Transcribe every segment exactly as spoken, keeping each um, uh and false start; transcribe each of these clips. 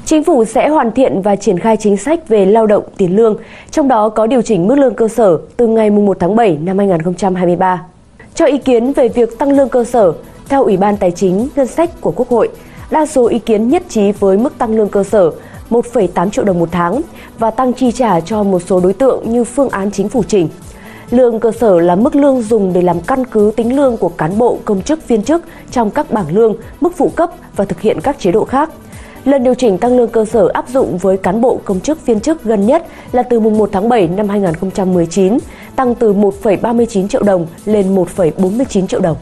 Chính phủ sẽ hoàn thiện và triển khai chính sách về lao động tiền lương, trong đó có điều chỉnh mức lương cơ sở từ ngày mùng một tháng bảy năm hai nghìn không trăm hai mươi ba. Cho ý kiến về việc tăng lương cơ sở, theo Ủy ban Tài chính Ngân sách của Quốc hội, đa số ý kiến nhất trí với mức tăng lương cơ sở một phẩy tám triệu đồng một tháng và tăng chi trả cho một số đối tượng như phương án chính phủ trình. Lương cơ sở là mức lương dùng để làm căn cứ tính lương của cán bộ, công chức, viên chức trong các bảng lương, mức phụ cấp và thực hiện các chế độ khác. Lần điều chỉnh tăng lương cơ sở áp dụng với cán bộ, công chức, viên chức gần nhất là từ mùng một tháng bảy năm hai nghìn không trăm mười chín, tăng từ một phẩy ba mươi chín triệu đồng lên một phẩy bốn mươi chín triệu đồng.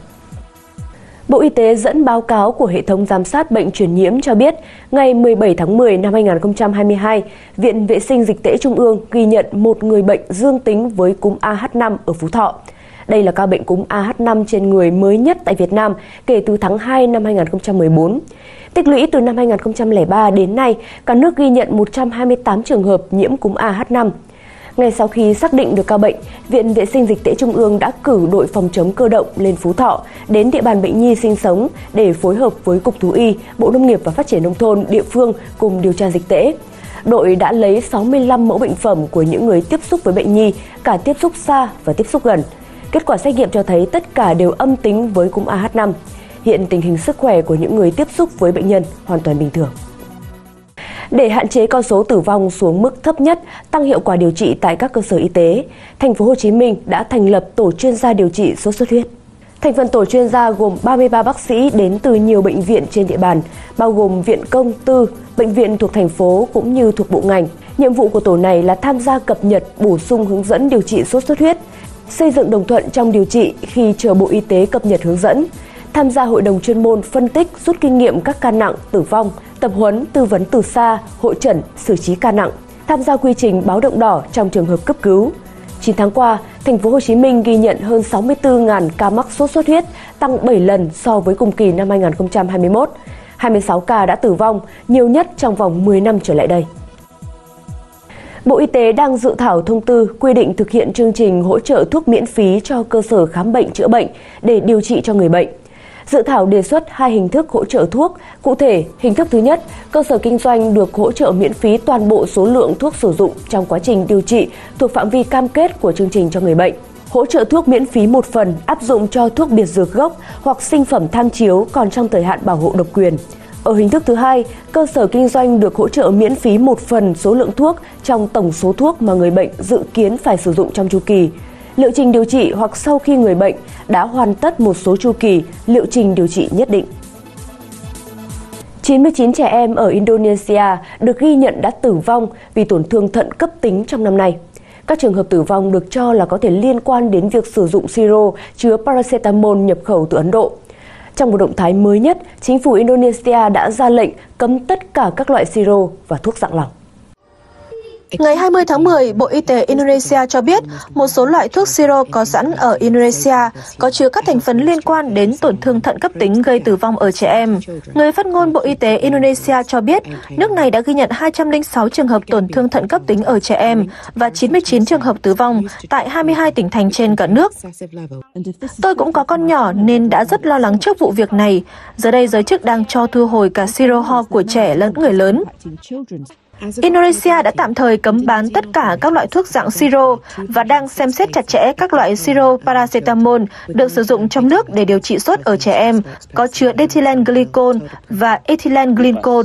Bộ Y tế dẫn báo cáo của hệ thống giám sát bệnh truyền nhiễm cho biết, ngày mười bảy tháng mười năm hai nghìn không trăm hai mươi hai, Viện Vệ sinh Dịch tễ Trung ương ghi nhận một người bệnh dương tính với cúm A H năm ở Phú Thọ. Đây là ca bệnh cúm A H năm trên người mới nhất tại Việt Nam kể từ tháng hai năm hai nghìn không trăm mười bốn. Tích lũy từ năm hai nghìn không trăm lẻ ba đến nay, cả nước ghi nhận một trăm hai mươi tám trường hợp nhiễm cúm A H năm. Ngay sau khi xác định được ca bệnh, Viện Vệ sinh Dịch tễ Trung ương đã cử đội phòng chống cơ động lên Phú Thọ, đến địa bàn bệnh nhi sinh sống để phối hợp với Cục Thú y, Bộ Nông nghiệp và Phát triển Nông thôn, địa phương cùng điều tra dịch tễ. Đội đã lấy sáu mươi lăm mẫu bệnh phẩm của những người tiếp xúc với bệnh nhi, cả tiếp xúc xa và tiếp xúc gần. Kết quả xét nghiệm cho thấy tất cả đều âm tính với cúm A H năm. Hiện tình hình sức khỏe của những người tiếp xúc với bệnh nhân hoàn toàn bình thường. Để hạn chế con số tử vong xuống mức thấp nhất, tăng hiệu quả điều trị tại các cơ sở y tế, Thành phố Hồ Chí Minh đã thành lập tổ chuyên gia điều trị sốt xuất huyết. Thành phần tổ chuyên gia gồm ba mươi ba bác sĩ đến từ nhiều bệnh viện trên địa bàn, bao gồm viện công, tư, bệnh viện thuộc thành phố cũng như thuộc bộ ngành. Nhiệm vụ của tổ này là tham gia cập nhật, bổ sung hướng dẫn điều trị sốt xuất huyết, xây dựng đồng thuận trong điều trị khi chờ Bộ Y tế cập nhật hướng dẫn, tham gia hội đồng chuyên môn phân tích, rút kinh nghiệm các ca nặng, tử vong, tập huấn, tư vấn từ xa, hội chẩn, xử trí ca nặng, tham gia quy trình báo động đỏ trong trường hợp cấp cứu. chín tháng qua, Thành phố Hồ Chí Minh ghi nhận hơn sáu mươi tư nghìn ca mắc sốt xuất huyết, tăng bảy lần so với cùng kỳ năm hai nghìn không trăm hai mươi mốt. hai mươi sáu ca đã tử vong, nhiều nhất trong vòng mười năm trở lại đây. Bộ Y tế đang dự thảo thông tư quy định thực hiện chương trình hỗ trợ thuốc miễn phí cho cơ sở khám bệnh chữa bệnh để điều trị cho người bệnh. Dự thảo đề xuất hai hình thức hỗ trợ thuốc. Cụ thể, hình thức thứ nhất, cơ sở kinh doanh được hỗ trợ miễn phí toàn bộ số lượng thuốc sử dụng trong quá trình điều trị thuộc phạm vi cam kết của chương trình cho người bệnh. Hỗ trợ thuốc miễn phí một phần áp dụng cho thuốc biệt dược gốc hoặc sinh phẩm tham chiếu còn trong thời hạn bảo hộ độc quyền. Ở hình thức thứ hai, cơ sở kinh doanh được hỗ trợ miễn phí một phần số lượng thuốc trong tổng số thuốc mà người bệnh dự kiến phải sử dụng trong chu kỳ. Liệu trình điều trị hoặc sau khi người bệnh đã hoàn tất một số chu kỳ liệu trình điều trị nhất định. chín mươi chín trẻ em ở Indonesia được ghi nhận đã tử vong vì tổn thương thận cấp tính trong năm nay. Các trường hợp tử vong được cho là có thể liên quan đến việc sử dụng siro chứa paracetamol nhập khẩu từ Ấn Độ. Trong một động thái mới nhất, chính phủ Indonesia đã ra lệnh cấm tất cả các loại siro và thuốc dạng lỏng. Ngày hai mươi tháng mười, Bộ Y tế Indonesia cho biết một số loại thuốc siro có sẵn ở Indonesia có chứa các thành phần liên quan đến tổn thương thận cấp tính gây tử vong ở trẻ em. Người phát ngôn Bộ Y tế Indonesia cho biết nước này đã ghi nhận hai trăm lẻ sáu trường hợp tổn thương thận cấp tính ở trẻ em và chín mươi chín trường hợp tử vong tại hai mươi hai tỉnh thành trên cả nước. Tôi cũng có con nhỏ nên đã rất lo lắng trước vụ việc này. Giờ đây giới chức đang cho thu hồi cả siro ho của trẻ lẫn người lớn. Indonesia đã tạm thời cấm bán tất cả các loại thuốc dạng siro và đang xem xét chặt chẽ các loại siro paracetamol được sử dụng trong nước để điều trị sốt ở trẻ em có chứa ethylene glycol và ethylene glycol.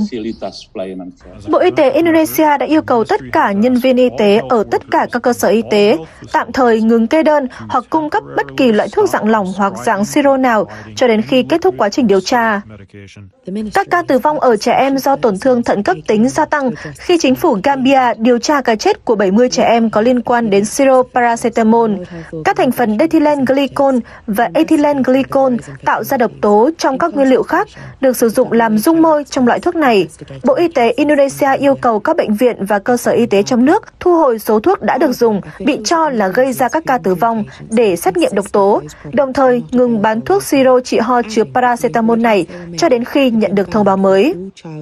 Bộ Y tế Indonesia đã yêu cầu tất cả nhân viên y tế ở tất cả các cơ sở y tế tạm thời ngừng kê đơn hoặc cung cấp bất kỳ loại thuốc dạng lỏng hoặc dạng siro nào cho đến khi kết thúc quá trình điều tra. Các ca tử vong ở trẻ em do tổn thương thận cấp tính gia tăng khi chính phủ Gambia điều tra cái chết của bảy mươi trẻ em có liên quan đến siro paracetamol. Các thành phần ethylene glycol và ethylene glycol tạo ra độc tố trong các nguyên liệu khác được sử dụng làm dung môi trong loại thuốc này. Bộ Y tế Indonesia yêu cầu các bệnh viện và cơ sở y tế trong nước thu hồi số thuốc đã được dùng bị cho là gây ra các ca tử vong để xét nghiệm độc tố, đồng thời ngừng bán thuốc siro trị ho chứa paracetamol này cho đến khi nhận được thông báo mới.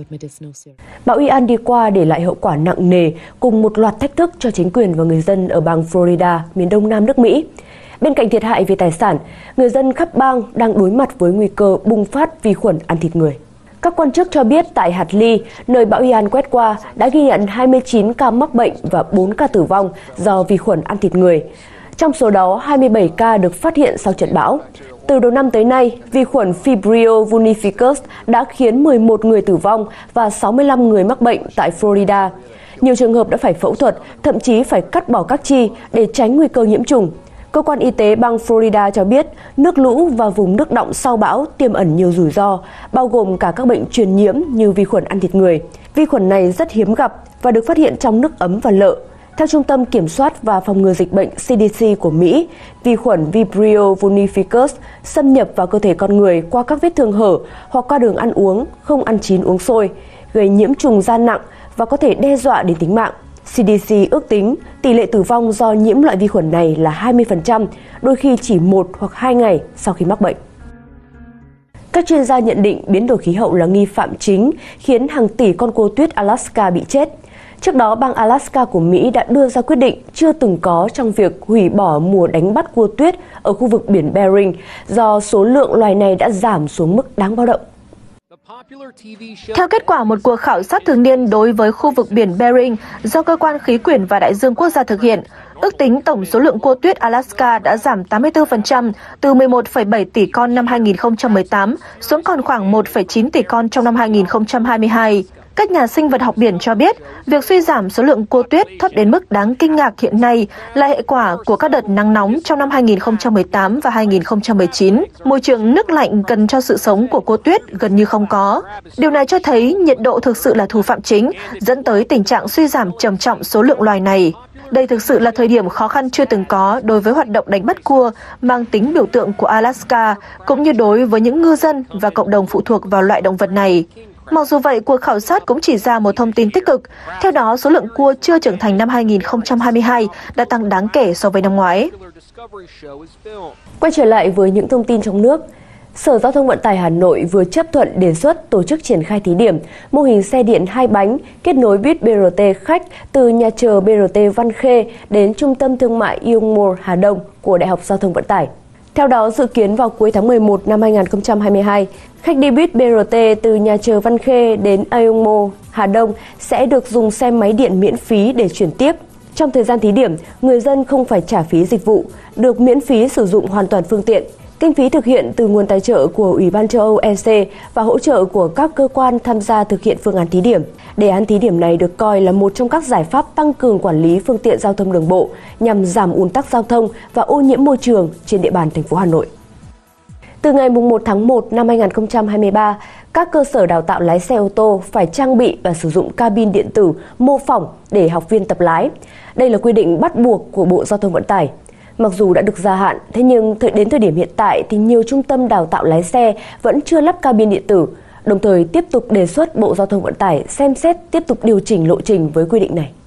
Bão Ian đi qua để lại hậu quả nặng nề cùng một loạt thách thức cho chính quyền và người dân ở bang Florida, miền đông nam nước Mỹ. Bên cạnh thiệt hại về tài sản, người dân khắp bang đang đối mặt với nguy cơ bùng phát vi khuẩn ăn thịt người. Các quan chức cho biết tại hạt Ly, nơi bão Ian quét qua, đã ghi nhận hai mươi chín ca mắc bệnh và bốn ca tử vong do vi khuẩn ăn thịt người. Trong số đó, hai mươi bảy ca được phát hiện sau trận bão. Từ đầu năm tới nay, vi khuẩn Vibrio vulnificus đã khiến mười một người tử vong và sáu mươi lăm người mắc bệnh tại Florida. Nhiều trường hợp đã phải phẫu thuật, thậm chí phải cắt bỏ các chi để tránh nguy cơ nhiễm trùng. Cơ quan y tế bang Florida cho biết nước lũ và vùng nước đọng sau bão tiềm ẩn nhiều rủi ro, bao gồm cả các bệnh truyền nhiễm như vi khuẩn ăn thịt người. Vi khuẩn này rất hiếm gặp và được phát hiện trong nước ấm và lợ. Theo Trung tâm Kiểm soát và Phòng ngừa Dịch bệnh C D C của Mỹ, vi khuẩn Vibrio vulnificus xâm nhập vào cơ thể con người qua các vết thương hở hoặc qua đường ăn uống, không ăn chín uống sôi, gây nhiễm trùng da nặng và có thể đe dọa đến tính mạng. C D C ước tính tỷ lệ tử vong do nhiễm loại vi khuẩn này là hai mươi phần trăm, đôi khi chỉ một hoặc hai ngày sau khi mắc bệnh. Các chuyên gia nhận định biến đổi khí hậu là nghi phạm chính khiến hàng tỷ con cua tuyết Alaska bị chết. Trước đó, bang Alaska của Mỹ đã đưa ra quyết định chưa từng có trong việc hủy bỏ mùa đánh bắt cua tuyết ở khu vực biển Bering do số lượng loài này đã giảm xuống mức đáng báo động. Theo kết quả một cuộc khảo sát thường niên đối với khu vực biển Bering do Cơ quan Khí quyển và Đại dương Quốc gia thực hiện, ước tính tổng số lượng cua tuyết Alaska đã giảm tám mươi tư phần trăm từ mười một phẩy bảy tỷ con năm hai nghìn không trăm mười tám xuống còn khoảng một phẩy chín tỷ con trong năm hai nghìn không trăm hai mươi hai. Các nhà sinh vật học biển cho biết, việc suy giảm số lượng cua tuyết thấp đến mức đáng kinh ngạc hiện nay là hệ quả của các đợt nắng nóng trong năm hai nghìn không trăm mười tám và hai nghìn không trăm mười chín. Môi trường nước lạnh cần cho sự sống của cua tuyết gần như không có. Điều này cho thấy nhiệt độ thực sự là thủ phạm chính, dẫn tới tình trạng suy giảm trầm trọng số lượng loài này. Đây thực sự là thời điểm khó khăn chưa từng có đối với hoạt động đánh bắt cua mang tính biểu tượng của Alaska, cũng như đối với những ngư dân và cộng đồng phụ thuộc vào loại động vật này. Mặc dù vậy, cuộc khảo sát cũng chỉ ra một thông tin tích cực. Theo đó, số lượng cua chưa trưởng thành năm hai nghìn không trăm hai mươi hai đã tăng đáng kể so với năm ngoái. Quay trở lại với những thông tin trong nước. Sở Giao thông Vận tải Hà Nội vừa chấp thuận đề xuất tổ chức triển khai thí điểm mô hình xe điện hai bánh kết nối buýt bê rờ tê khách từ nhà chờ bê rờ tê Văn Khê đến Trung tâm Thương mại Ion Mall Hà Đông của Đại học Giao thông Vận tải. Theo đó, dự kiến vào cuối tháng mười một năm hai nghìn không trăm hai mươi hai, khách đi buýt bê rờ tê từ nhà chờ Văn Khê đến Ion Mall Hà Đông sẽ được dùng xe máy điện miễn phí để chuyển tiếp. Trong thời gian thí điểm, người dân không phải trả phí dịch vụ, được miễn phí sử dụng hoàn toàn phương tiện. Kinh phí thực hiện từ nguồn tài trợ của Ủy ban châu Âu E C và hỗ trợ của các cơ quan tham gia thực hiện phương án thí điểm. Đề án thí điểm này được coi là một trong các giải pháp tăng cường quản lý phương tiện giao thông đường bộ nhằm giảm ùn tắc giao thông và ô nhiễm môi trường trên địa bàn thành phố Hà Nội. Từ ngày mùng một tháng một năm hai nghìn không trăm hai mươi ba, các cơ sở đào tạo lái xe ô tô phải trang bị và sử dụng cabin điện tử mô phỏng để học viên tập lái. Đây là quy định bắt buộc của Bộ Giao thông Vận tải. Mặc dù đã được gia hạn, thế nhưng đến thời điểm hiện tại thì nhiều trung tâm đào tạo lái xe vẫn chưa lắp cabin điện tử, đồng thời tiếp tục đề xuất Bộ Giao thông Vận tải xem xét tiếp tục điều chỉnh lộ trình với quy định này.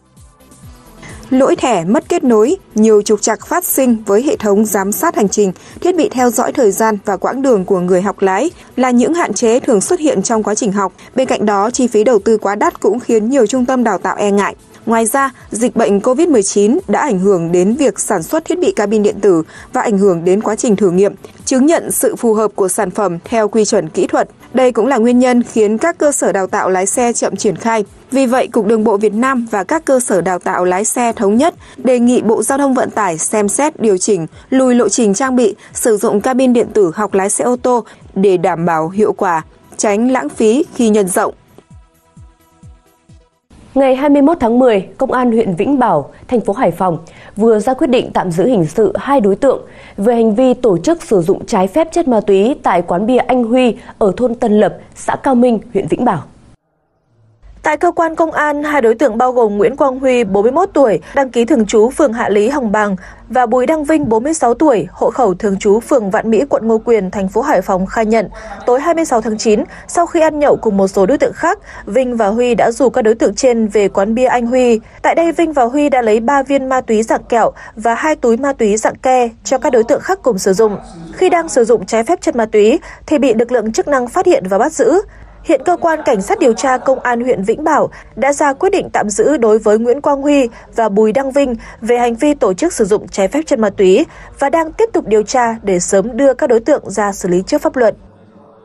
Lỗi thẻ, mất kết nối, nhiều trục trặc phát sinh với hệ thống giám sát hành trình, thiết bị theo dõi thời gian và quãng đường của người học lái là những hạn chế thường xuất hiện trong quá trình học. Bên cạnh đó, chi phí đầu tư quá đắt cũng khiến nhiều trung tâm đào tạo e ngại. Ngoài ra, dịch bệnh covid mười chín đã ảnh hưởng đến việc sản xuất thiết bị cabin điện tử và ảnh hưởng đến quá trình thử nghiệm, chứng nhận sự phù hợp của sản phẩm theo quy chuẩn kỹ thuật. Đây cũng là nguyên nhân khiến các cơ sở đào tạo lái xe chậm triển khai. Vì vậy, Cục Đường bộ Việt Nam và các cơ sở đào tạo lái xe thống nhất đề nghị Bộ Giao thông Vận tải xem xét điều chỉnh, lùi lộ trình trang bị, sử dụng cabin điện tử học lái xe ô tô để đảm bảo hiệu quả, tránh lãng phí khi nhân rộng. Ngày hai mươi mốt tháng mười, Công an huyện Vĩnh Bảo, thành phố Hải Phòng vừa ra quyết định tạm giữ hình sự hai đối tượng về hành vi tổ chức sử dụng trái phép chất ma túy tại quán bia Anh Huy ở thôn Tân Lập, xã Cao Minh, huyện Vĩnh Bảo. Tại cơ quan công an, hai đối tượng bao gồm Nguyễn Quang Huy, bốn mươi mốt tuổi, đăng ký thường trú phường Hạ Lý, Hồng Bàng và Bùi Đăng Vinh, bốn mươi sáu tuổi, hộ khẩu thường trú phường Vạn Mỹ, quận Ngô Quyền, thành phố Hải Phòng khai nhận, tối hai mươi sáu tháng chín, sau khi ăn nhậu cùng một số đối tượng khác, Vinh và Huy đã rủ các đối tượng trên về quán bia Anh Huy. Tại đây, Vinh và Huy đã lấy ba viên ma túy dạng kẹo và hai túi ma túy dạng ke cho các đối tượng khác cùng sử dụng. Khi đang sử dụng trái phép chất ma túy thì bị lực lượng chức năng phát hiện và bắt giữ. Hiện cơ quan cảnh sát điều tra công an huyện Vĩnh Bảo đã ra quyết định tạm giữ đối với Nguyễn Quang Huy và Bùi Đăng Vinh về hành vi tổ chức sử dụng trái phép chất ma túy và đang tiếp tục điều tra để sớm đưa các đối tượng ra xử lý trước pháp luật.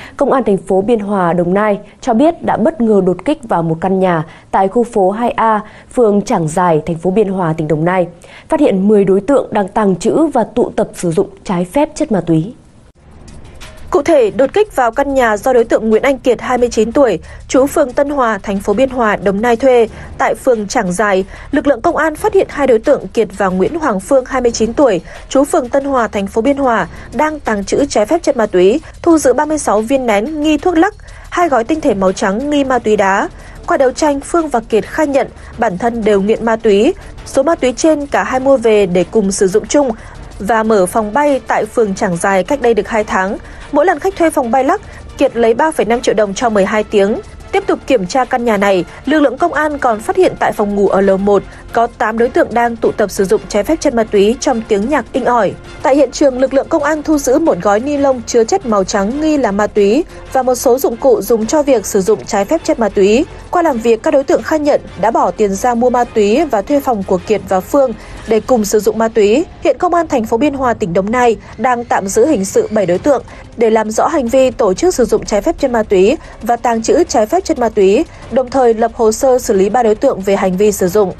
Công an thành phố Biên Hòa, Đồng Nai cho biết đã bất ngờ đột kích vào một căn nhà tại khu phố hai A, phường Trảng Giài, thành phố Biên Hòa, tỉnh Đồng Nai, phát hiện mười đối tượng đang tàng trữ và tụ tập sử dụng trái phép chất ma túy. Cụ thể, đột kích vào căn nhà do đối tượng Nguyễn Anh Kiệt, hai mươi chín tuổi, trú phường Tân Hòa, thành phố Biên Hòa, Đồng Nai thuê tại phường Trảng Giài, lực lượng công an phát hiện hai đối tượng Kiệt và Nguyễn Hoàng Phương, hai mươi chín tuổi, trú phường Tân Hòa, thành phố Biên Hòa, đang tàng trữ trái phép chất ma túy, thu giữ ba mươi sáu viên nén nghi thuốc lắc, hai gói tinh thể màu trắng nghi ma túy đá. Qua đấu tranh, Phương và Kiệt khai nhận bản thân đều nghiện ma túy. Số ma túy trên cả hai mua về để cùng sử dụng chung và mở phòng bay tại phường Trảng Giài cách đây được hai tháng. Mỗi lần khách thuê phòng bay lắc, Kiệt lấy ba phẩy năm triệu đồng cho mười hai tiếng. Tiếp tục kiểm tra căn nhà này, lực lượng công an còn phát hiện tại phòng ngủ ở lầu một có tám đối tượng đang tụ tập sử dụng trái phép chất ma túy trong tiếng nhạc inh ỏi. Tại hiện trường, lực lượng công an thu giữ một gói ni lông chứa chất màu trắng nghi là ma túy và một số dụng cụ dùng cho việc sử dụng trái phép chất ma túy. Qua làm việc, các đối tượng khai nhận đã bỏ tiền ra mua ma túy và thuê phòng của Kiệt và Phương để cùng sử dụng ma túy. Hiện Công an thành phố Biên Hòa, tỉnh Đồng Nai đang tạm giữ hình sự bảy đối tượng để làm rõ hành vi tổ chức sử dụng trái phép chất ma túy và tàng trữ trái phép chất ma túy, đồng thời lập hồ sơ xử lý ba đối tượng về hành vi sử dụng.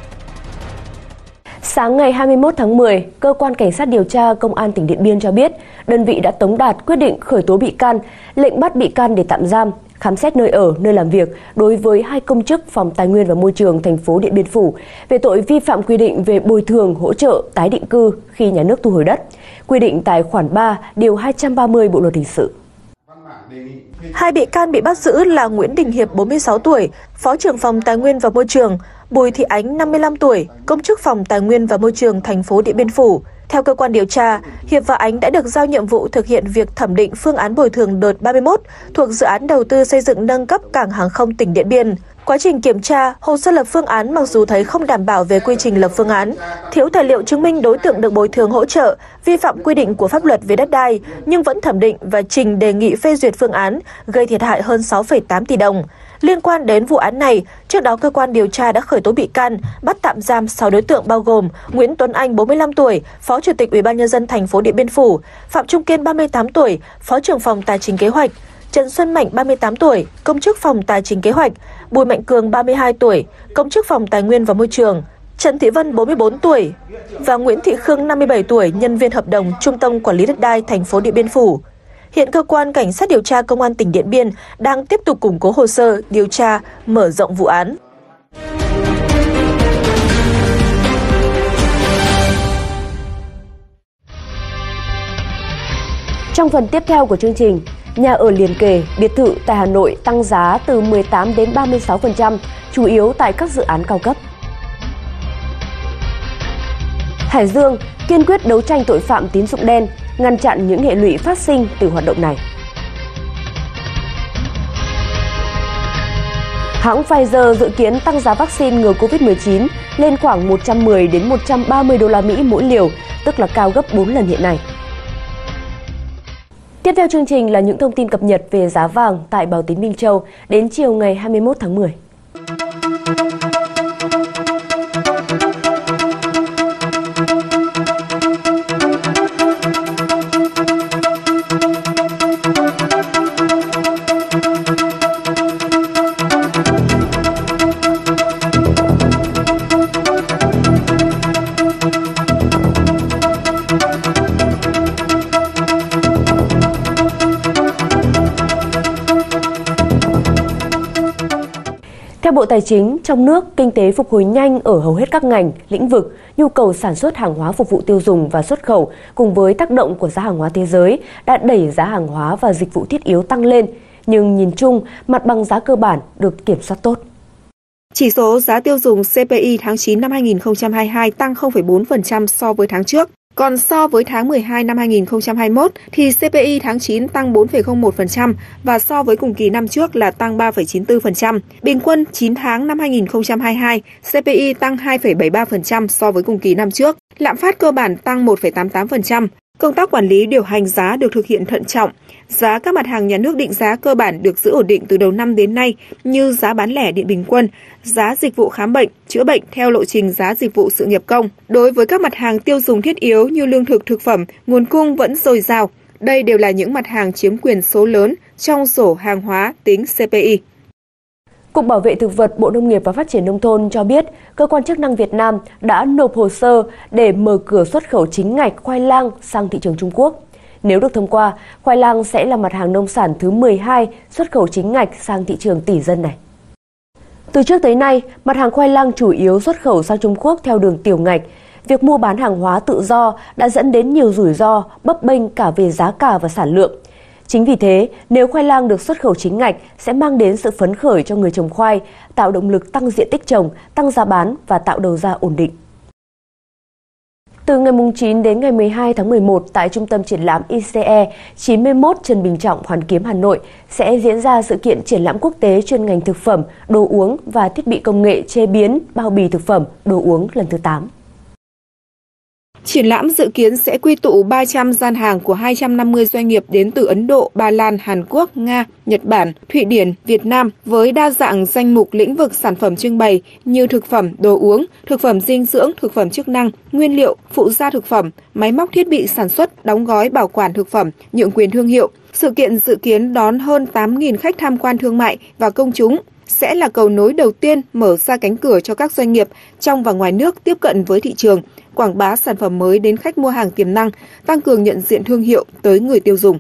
Sáng ngày hai mươi mốt tháng mười, Cơ quan Cảnh sát điều tra Công an tỉnh Điện Biên cho biết, đơn vị đã tống đạt quyết định khởi tố bị can, lệnh bắt bị can để tạm giam, khám xét nơi ở, nơi làm việc đối với hai công chức Phòng Tài nguyên và Môi trường thành phố Điện Biên Phủ về tội vi phạm quy định về bồi thường hỗ trợ tái định cư khi nhà nước thu hồi đất, quy định tại khoản ba, điều hai trăm ba mươi Bộ luật hình sự. Hai bị can bị bắt giữ là Nguyễn Đình Hiệp, bốn mươi sáu tuổi, Phó trưởng Phòng Tài nguyên và Môi trường, Bùi Thị Ánh, năm mươi lăm tuổi, công chức Phòng Tài nguyên và Môi trường thành phố Điện Biên Phủ. Theo cơ quan điều tra, Hiệp và Ánh đã được giao nhiệm vụ thực hiện việc thẩm định phương án bồi thường đợt ba mươi mốt thuộc dự án đầu tư xây dựng nâng cấp cảng hàng không tỉnh Điện Biên. Quá trình kiểm tra, hồ sơ lập phương án mặc dù thấy không đảm bảo về quy trình lập phương án, thiếu tài liệu chứng minh đối tượng được bồi thường hỗ trợ, vi phạm quy định của pháp luật về đất đai, nhưng vẫn thẩm định và trình đề nghị phê duyệt phương án, gây thiệt hại hơn sáu phẩy tám tỷ đồng. Liên quan đến vụ án này, trước đó cơ quan điều tra đã khởi tố bị can, bắt tạm giam sáu đối tượng bao gồm Nguyễn Tuấn Anh, bốn mươi lăm tuổi, Phó Chủ tịch Ủy ban nhân dân thành phố Điện Biên Phủ, Phạm Trung Kiên, ba mươi tám tuổi, Phó trưởng Phòng Tài chính Kế hoạch, Trần Xuân Mạnh, ba mươi tám tuổi, công chức Phòng Tài chính Kế hoạch, Bùi Mạnh Cường, ba mươi hai tuổi, công chức Phòng Tài nguyên và Môi trường, Trần Thị Vân, bốn mươi bốn tuổi và Nguyễn Thị Khương, năm mươi bảy tuổi, nhân viên hợp đồng Trung tâm Quản lý đất đai thành phố Điện Biên Phủ. Hiện cơ quan Cảnh sát điều tra Công an tỉnh Điện Biên đang tiếp tục củng cố hồ sơ, điều tra, mở rộng vụ án. Trong phần tiếp theo của chương trình, nhà ở liền kề, biệt thự tại Hà Nội tăng giá từ mười tám đến ba mươi sáu phần trăm, chủ yếu tại các dự án cao cấp. Hải Dương kiên quyết đấu tranh tội phạm tín dụng đen, ngăn chặn những hệ lụy phát sinh từ hoạt động này. Hãng Pfizer dự kiến tăng giá vaccine ngừa Covid mười chín lên khoảng một trăm mười đến một trăm ba mươi đô la Mỹ mỗi liều, tức là cao gấp bốn lần hiện nay. Tiếp theo chương trình là những thông tin cập nhật về giá vàng tại Báo Tín Minh Châu đến chiều ngày hai mươi mốt tháng mười. Theo Bộ Tài chính, trong nước, kinh tế phục hồi nhanh ở hầu hết các ngành, lĩnh vực, nhu cầu sản xuất hàng hóa phục vụ tiêu dùng và xuất khẩu cùng với tác động của giá hàng hóa thế giới đã đẩy giá hàng hóa và dịch vụ thiết yếu tăng lên. Nhưng nhìn chung, mặt bằng giá cơ bản được kiểm soát tốt. Chỉ số giá tiêu dùng xê pê i tháng chín năm hai nghìn không trăm hai mươi hai tăng không phẩy bốn phần trăm so với tháng trước. Còn so với tháng mười hai năm hai nghìn không trăm hai mươi mốt thì xê pê i tháng chín tăng bốn phẩy không một phần trăm và so với cùng kỳ năm trước là tăng ba phẩy chín mươi tư phần trăm. Bình quân chín tháng năm hai nghìn không trăm hai mươi hai, xê pê i tăng hai phẩy bảy mươi ba phần trăm so với cùng kỳ năm trước. Lạm phát cơ bản tăng một phẩy tám mươi tám phần trăm. Công tác quản lý điều hành giá được thực hiện thận trọng. Giá các mặt hàng nhà nước định giá cơ bản được giữ ổn định từ đầu năm đến nay như giá bán lẻ điện bình quân, giá dịch vụ khám bệnh, chữa bệnh theo lộ trình giá dịch vụ sự nghiệp công. Đối với các mặt hàng tiêu dùng thiết yếu như lương thực, thực phẩm, nguồn cung vẫn dồi dào. Đây đều là những mặt hàng chiếm quyền số lớn trong sổ hàng hóa tính xê pê i. Cục Bảo vệ Thực vật Bộ Nông nghiệp và Phát triển Nông thôn cho biết, cơ quan chức năng Việt Nam đã nộp hồ sơ để mở cửa xuất khẩu chính ngạch khoai lang sang thị trường Trung Quốc. Nếu được thông qua, khoai lang sẽ là mặt hàng nông sản thứ mười hai xuất khẩu chính ngạch sang thị trường tỷ dân này. Từ trước tới nay, mặt hàng khoai lang chủ yếu xuất khẩu sang Trung Quốc theo đường tiểu ngạch. Việc mua bán hàng hóa tự do đã dẫn đến nhiều rủi ro, bấp bênh cả về giá cả và sản lượng. Chính vì thế, nếu khoai lang được xuất khẩu chính ngạch sẽ mang đến sự phấn khởi cho người trồng khoai, tạo động lực tăng diện tích trồng, tăng giá bán và tạo đầu ra ổn định. Từ ngày chín đến ngày mười hai tháng mười một tại Trung tâm Triển lãm i xê e chín mươi mốt Trần Bình Trọng, Hoàn Kiếm, Hà Nội sẽ diễn ra sự kiện triển lãm quốc tế chuyên ngành thực phẩm, đồ uống và thiết bị công nghệ chế biến, bao bì thực phẩm, đồ uống lần thứ tám. Triển lãm dự kiến sẽ quy tụ ba trăm gian hàng của hai trăm năm mươi doanh nghiệp đến từ Ấn Độ, Ba Lan, Hàn Quốc, Nga, Nhật Bản, Thụy Điển, Việt Nam với đa dạng danh mục lĩnh vực sản phẩm trưng bày như thực phẩm, đồ uống, thực phẩm dinh dưỡng, thực phẩm chức năng, nguyên liệu, phụ gia thực phẩm, máy móc thiết bị sản xuất, đóng gói bảo quản thực phẩm, nhượng quyền thương hiệu. Sự kiện dự kiến đón hơn tám nghìn khách tham quan thương mại và công chúng, sẽ là cầu nối đầu tiên mở ra cánh cửa cho các doanh nghiệp trong và ngoài nước tiếp cận với thị trường, quảng bá sản phẩm mới đến khách mua hàng tiềm năng, tăng cường nhận diện thương hiệu tới người tiêu dùng.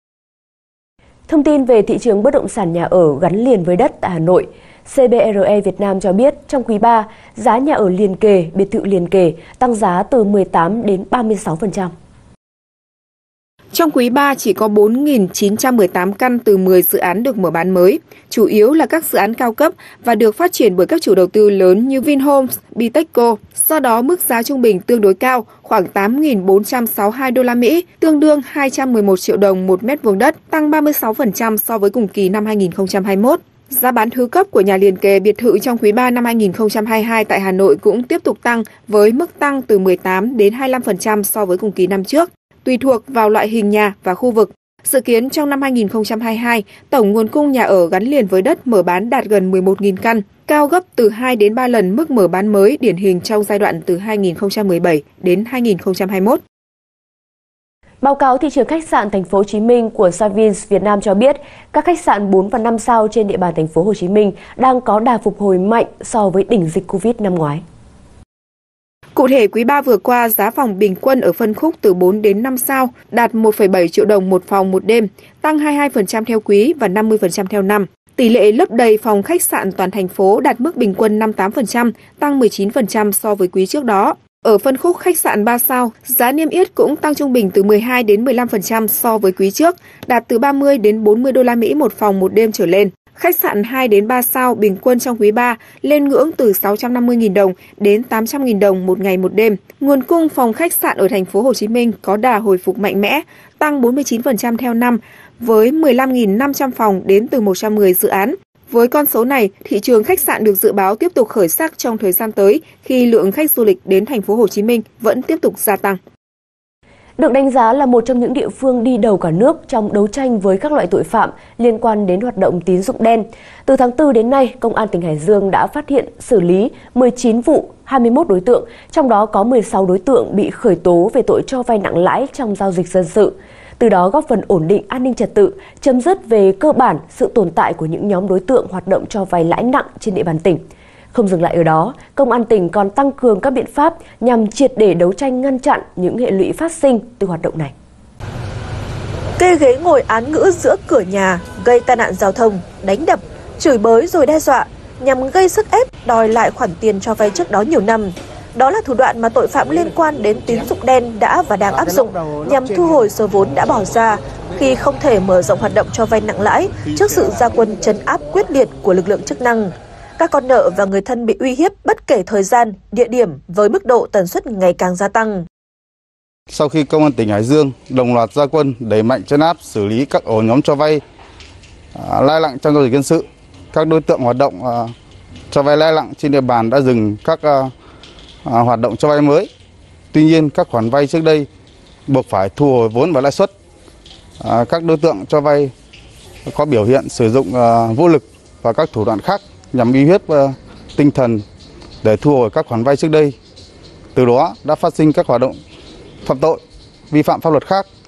Thông tin về thị trường bất động sản nhà ở gắn liền với đất tại Hà Nội, xê bê rờ e Việt Nam cho biết trong quý ba, giá nhà ở liền kề, biệt thự liền kề tăng giá từ mười tám đến ba mươi sáu phần trăm. Trong quý ba chỉ có bốn nghìn chín trăm mười tám căn từ mười dự án được mở bán mới, chủ yếu là các dự án cao cấp và được phát triển bởi các chủ đầu tư lớn như Vinhomes, Bitexco. Do đó, mức giá trung bình tương đối cao, khoảng tám nghìn bốn trăm sáu mươi hai đô la Mỹ, tương đương hai trăm mười một triệu đồng một mét vuông đất, tăng ba mươi sáu phần trăm so với cùng kỳ năm hai nghìn không trăm hai mươi mốt. Giá bán thứ cấp của nhà liền kề biệt thự trong quý ba năm hai nghìn không trăm hai mươi hai tại Hà Nội cũng tiếp tục tăng với mức tăng từ mười tám đến hai mươi lăm phần trăm so với cùng kỳ năm trước, tùy thuộc vào loại hình nhà và khu vực. Dự kiến trong năm hai nghìn không trăm hai mươi hai, tổng nguồn cung nhà ở gắn liền với đất mở bán đạt gần mười một nghìn căn, cao gấp từ hai đến ba lần mức mở bán mới điển hình trong giai đoạn từ hai nghìn không trăm mười bảy đến hai nghìn không trăm hai mươi mốt. Báo cáo thị trường khách sạn Thành phố Hồ Chí Minh của Savins Việt Nam cho biết, các khách sạn bốn và năm sao trên địa bàn Thành phố Hồ Chí Minh đang có đà phục hồi mạnh so với đỉnh dịch Covid năm ngoái. Cụ thể, quý ba vừa qua, giá phòng bình quân ở phân khúc từ bốn đến năm sao đạt một phẩy bảy triệu đồng một phòng một đêm, tăng hai mươi hai phần trăm theo quý và năm mươi phần trăm theo năm. Tỷ lệ lấp đầy phòng khách sạn toàn thành phố đạt mức bình quân năm mươi tám phần trăm, tăng mười chín phần trăm so với quý trước đó. Ở phân khúc khách sạn ba sao, giá niêm yết cũng tăng trung bình từ mười hai đến mười lăm phần trăm so với quý trước, đạt từ ba mươi đến bốn mươi đô la Mỹ một phòng một đêm trở lên. Khách sạn hai đến ba sao bình quân trong quý ba lên ngưỡng từ sáu trăm năm mươi nghìn đồng đến tám trăm nghìn đồng một ngày một đêm. Nguồn cung phòng khách sạn ở Thành phố Hồ Chí Minh có đà hồi phục mạnh mẽ, tăng bốn mươi chín phần trăm theo năm với mười lăm nghìn năm trăm phòng đến từ một trăm mười dự án. Với con số này, thị trường khách sạn được dự báo tiếp tục khởi sắc trong thời gian tới khi lượng khách du lịch đến Thành phố Hồ Chí Minh vẫn tiếp tục gia tăng. Được đánh giá là một trong những địa phương đi đầu cả nước trong đấu tranh với các loại tội phạm liên quan đến hoạt động tín dụng đen. Từ tháng tư đến nay, Công an tỉnh Hải Dương đã phát hiện xử lý mười chín vụ, hai mươi mốt đối tượng, trong đó có mười sáu đối tượng bị khởi tố về tội cho vay nặng lãi trong giao dịch dân sự. Từ đó góp phần ổn định an ninh trật tự, chấm dứt về cơ bản sự tồn tại của những nhóm đối tượng hoạt động cho vay lãi nặng trên địa bàn tỉnh. Không dừng lại ở đó, Công an tỉnh còn tăng cường các biện pháp nhằm triệt để đấu tranh ngăn chặn những hệ lụy phát sinh từ hoạt động này. Kê ghế ngồi án ngữ giữa cửa nhà, gây tai nạn giao thông, đánh đập, chửi bới rồi đe dọa nhằm gây sức ép đòi lại khoản tiền cho vay trước đó nhiều năm. Đó là thủ đoạn mà tội phạm liên quan đến tín dụng đen đã và đang áp dụng nhằm thu hồi số vốn đã bỏ ra khi không thể mở rộng hoạt động cho vay nặng lãi trước sự ra quân trấn áp quyết liệt của lực lượng chức năng. Các con nợ và người thân bị uy hiếp bất kể thời gian, địa điểm với mức độ tần suất ngày càng gia tăng. Sau khi Công an tỉnh Hải Dương đồng loạt ra quân đẩy mạnh trấn áp xử lý các ổ nhóm cho vay à, lãi nặng trong giao dịch dân sự, các đối tượng hoạt động à, cho vay lãi nặng trên địa bàn đã dừng các à, à, hoạt động cho vay mới. Tuy nhiên, các khoản vay trước đây buộc phải thu hồi vốn và lãi suất. À, các đối tượng cho vay có biểu hiện sử dụng à, vũ lực và các thủ đoạn khác nhằm uy hiếp uh, tinh thần để thu hồi các khoản vay trước đây. Từ đó đã phát sinh các hoạt động phạm tội, vi phạm pháp luật khác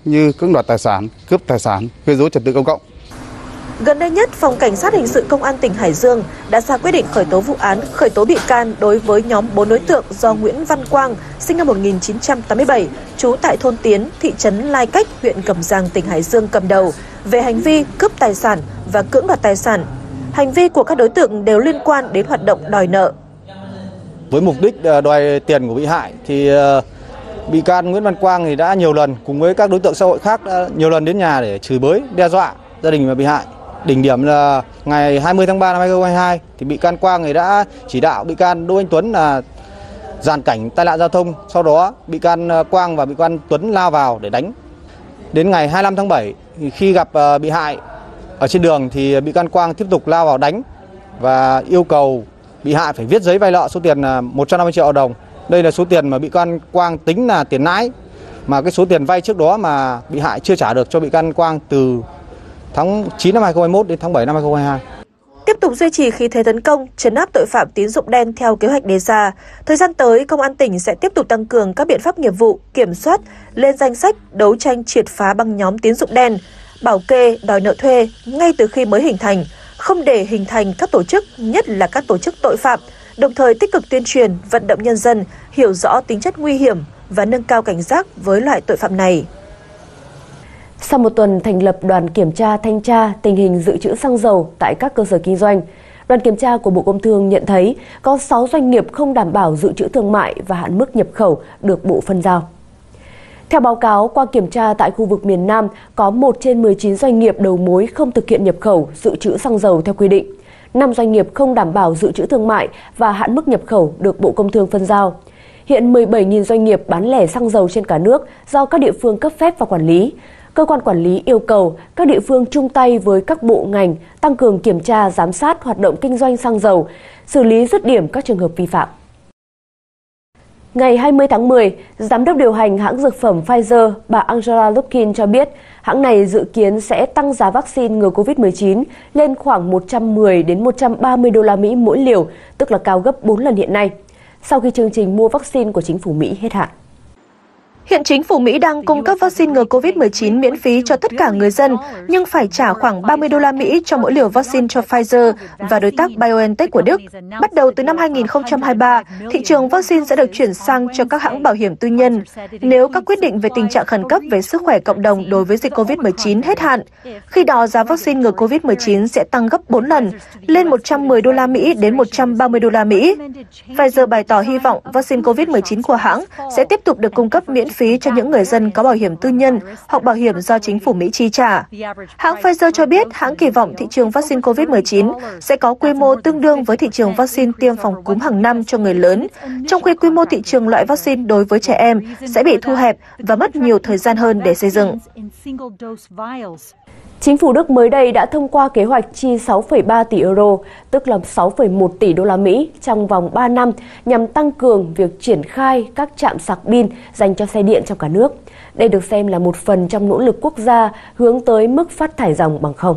như cưỡng đoạt tài sản, cướp tài sản, gây rối trật tự công cộng. Gần đây nhất, Phòng Cảnh sát Hình sự Công an tỉnh Hải Dương đã ra quyết định khởi tố vụ án, khởi tố bị can đối với nhóm bốn đối tượng do Nguyễn Văn Quang, sinh năm một nghìn chín trăm tám mươi bảy, trú tại thôn Tiến, thị trấn Lai Cách, huyện Cẩm Giàng, tỉnh Hải Dương cầm đầu, về hành vi cướp tài sản và cưỡng đoạt tài sản. Hành vi của các đối tượng đều liên quan đến hoạt động đòi nợ. Với mục đích đòi tiền của bị hại thì bị can Nguyễn Văn Quang thì đã nhiều lần cùng với các đối tượng xã hội khác đã nhiều lần đến nhà để chửi bới, đe dọa gia đình và bị hại. Đỉnh điểm là ngày hai mươi tháng ba năm hai nghìn không trăm hai mươi hai thì bị can Quang thì đã chỉ đạo bị can Đỗ Anh Tuấn là dàn cảnh tai nạn giao thông. Sau đó bị can Quang và bị can Tuấn lao vào để đánh. Đến ngày hai mươi lăm tháng bảy thì khi gặp bị hại ở trên đường thì bị can Quang tiếp tục lao vào đánh và yêu cầu bị hại phải viết giấy vay nợ số tiền một trăm năm mươi triệu đồng. Đây là số tiền mà bị can Quang tính là tiền lãi, mà cái số tiền vay trước đó mà bị hại chưa trả được cho bị can Quang từ tháng chín năm hai nghìn không trăm hai mươi mốt đến tháng bảy năm hai nghìn không trăm hai mươi hai. Tiếp tục duy trì khí thế tấn công, trấn áp tội phạm tín dụng đen theo kế hoạch đề ra. Thời gian tới, Công an tỉnh sẽ tiếp tục tăng cường các biện pháp nghiệp vụ, kiểm soát, lên danh sách, đấu tranh triệt phá băng nhóm tín dụng đen, bảo kê, đòi nợ thuê ngay từ khi mới hình thành, không để hình thành các tổ chức, nhất là các tổ chức tội phạm, đồng thời tích cực tuyên truyền, vận động nhân dân hiểu rõ tính chất nguy hiểm và nâng cao cảnh giác với loại tội phạm này. Sau một tuần thành lập đoàn kiểm tra thanh tra tình hình dự trữ xăng dầu tại các cơ sở kinh doanh, đoàn kiểm tra của Bộ Công Thương nhận thấy có sáu doanh nghiệp không đảm bảo dự trữ thương mại và hạn mức nhập khẩu được Bộ phân giao. Theo báo cáo, qua kiểm tra tại khu vực miền Nam, có một trên mười chín doanh nghiệp đầu mối không thực hiện nhập khẩu dự trữ xăng dầu theo quy định. năm doanh nghiệp không đảm bảo dự trữ thương mại và hạn mức nhập khẩu được Bộ Công Thương phân giao. Hiện mười bảy nghìn doanh nghiệp bán lẻ xăng dầu trên cả nước do các địa phương cấp phép và quản lý. Cơ quan quản lý yêu cầu các địa phương chung tay với các bộ ngành tăng cường kiểm tra, giám sát hoạt động kinh doanh xăng dầu, xử lý dứt điểm các trường hợp vi phạm. Ngày hai mươi tháng mười, Giám đốc điều hành hãng dược phẩm Pfizer, bà Angela Lukin cho biết hãng này dự kiến sẽ tăng giá vaccine ngừa covid mười chín lên khoảng một trăm mười đến một trăm ba mươi đô la Mỹ mỗi liều, tức là cao gấp bốn lần hiện nay, sau khi chương trình mua vaccine của chính phủ Mỹ hết hạn. Hiện chính phủ Mỹ đang cung cấp vaccine ngừa covid mười chín miễn phí cho tất cả người dân, nhưng phải trả khoảng ba mươi đô la Mỹ cho mỗi liều vaccine cho Pfizer và đối tác BioNTech của Đức. Bắt đầu từ năm hai nghìn không trăm hai mươi ba, thị trường vaccine sẽ được chuyển sang cho các hãng bảo hiểm tư nhân. Nếu các quyết định về tình trạng khẩn cấp về sức khỏe cộng đồng đối với dịch covid mười chín hết hạn, khi đó giá vaccine ngừa covid mười chín sẽ tăng gấp bốn lần, lên một trăm mười đô la Mỹ đến một trăm ba mươi đô la Mỹ. Pfizer bày tỏ hy vọng vaccine covid mười chín của hãng sẽ tiếp tục được cung cấp miễn phí cho những người dân có bảo hiểm tư nhân hoặc bảo hiểm do chính phủ Mỹ chi trả. Hãng Pfizer cho biết hãng kỳ vọng thị trường vaccine covid mười chín sẽ có quy mô tương đương với thị trường vaccine tiêm phòng cúm hàng năm cho người lớn, trong khi quy mô thị trường loại vaccine đối với trẻ em sẽ bị thu hẹp và mất nhiều thời gian hơn để xây dựng. Chính phủ Đức mới đây đã thông qua kế hoạch chi sáu phẩy ba tỷ euro, tức là sáu phẩy một tỷ đô la Mỹ trong vòng ba năm nhằm tăng cường việc triển khai các trạm sạc pin dành cho xe điện trong cả nước. Đây được xem là một phần trong nỗ lực quốc gia hướng tới mức phát thải ròng bằng không.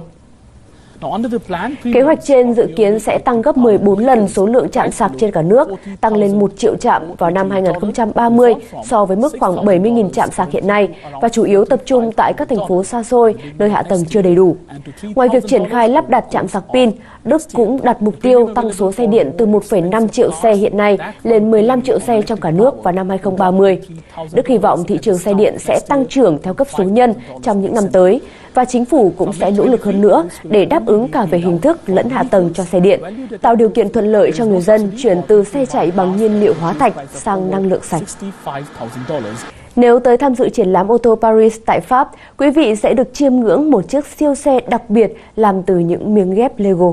Kế hoạch trên dự kiến sẽ tăng gấp mười bốn lần số lượng trạm sạc trên cả nước, tăng lên một triệu trạm vào năm hai nghìn không trăm ba mươi so với mức khoảng bảy mươi nghìn trạm sạc hiện nay và chủ yếu tập trung tại các thành phố xa xôi, nơi hạ tầng chưa đầy đủ. Ngoài việc triển khai lắp đặt trạm sạc pin, Đức cũng đặt mục tiêu tăng số xe điện từ một phẩy năm triệu xe hiện nay lên mười lăm triệu xe trong cả nước vào năm hai nghìn không trăm ba mươi. Đức hy vọng thị trường xe điện sẽ tăng trưởng theo cấp số nhân trong những năm tới, và chính phủ cũng sẽ nỗ lực hơn nữa để đáp ứng cả về hình thức lẫn hạ tầng cho xe điện, tạo điều kiện thuận lợi cho người dân chuyển từ xe chạy bằng nhiên liệu hóa thạch sang năng lượng sạch. Nếu tới tham dự triển lãm ô tô Paris tại Pháp, quý vị sẽ được chiêm ngưỡng một chiếc siêu xe đặc biệt làm từ những miếng ghép Lego.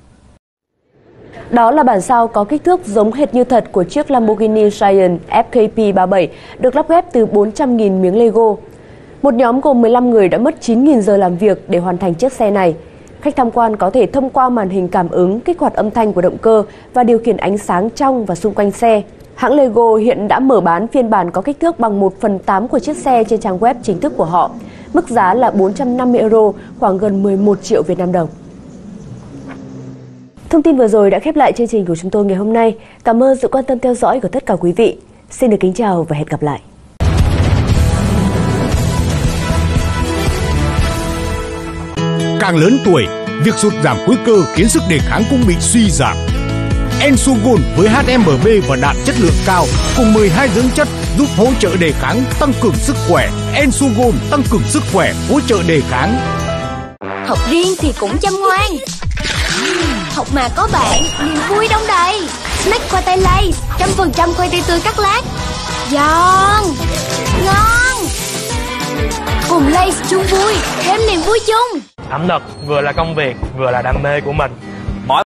Đó là bản sao có kích thước giống hệt như thật của chiếc Lamborghini Giant F K P ba mươi bảy được lắp ghép từ bốn trăm nghìn miếng Lego. Một nhóm gồm mười lăm người đã mất chín nghìn giờ làm việc để hoàn thành chiếc xe này. Khách tham quan có thể thông qua màn hình cảm ứng kích hoạt âm thanh của động cơ và điều khiển ánh sáng trong và xung quanh xe. Hãng Lego hiện đã mở bán phiên bản có kích thước bằng một phần tám của chiếc xe trên trang web chính thức của họ. Mức giá là bốn trăm năm mươi euro, khoảng gần mười một triệu Việt Nam đồng. Thông tin vừa rồi đã khép lại chương trình của chúng tôi ngày hôm nay. Cảm ơn sự quan tâm theo dõi của tất cả quý vị. Xin được kính chào và hẹn gặp lại. Càng lớn tuổi, việc sụt giảm khối cơ khiến sức đề kháng cũng bị suy giảm. Ensugon với hát em bê và đạm chất lượng cao cùng mười hai dưỡng chất giúp hỗ trợ đề kháng, tăng cường sức khỏe. Ensugon tăng cường sức khỏe, hỗ trợ đề kháng. Học riêng thì cũng chăm ngoan, học mà có bạn, niềm vui đông đầy. Snack khoai tây Lay's, trăm phần trăm khoai tây tươi cắt lát, giòn, ngon. Cùng Lay's chung vui, thêm niềm vui chung. Ẩm thực vừa là công việc, vừa là đam mê của mình.